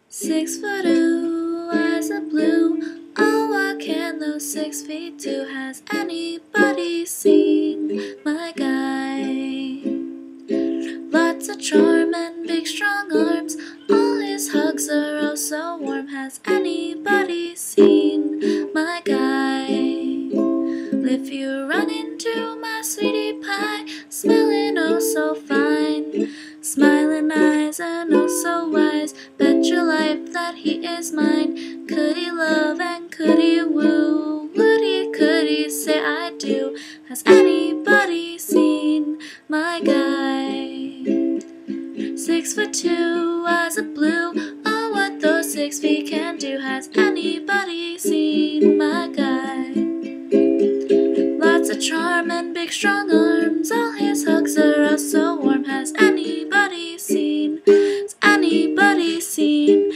6'2", eyes of blue. Oh, what can those 6 feet do? Has anybody seen my guy? Lots of charm and big strong arms. All his hugs are oh so warm. Has anybody seen my guy? If you run into my sweetie pie, smelling oh so fine, smiling eyes and oh so wise, bet your life that he is mine. Could he love and could he woo? Could he say I do? Has anybody seen my guy? 6'2", eyes of blue. Oh, what those 6 feet can do. Has anybody seen my guy? Lots of charm and big strong arms. All his hugs are oh so warm. Has anybody seen? Has anybody seen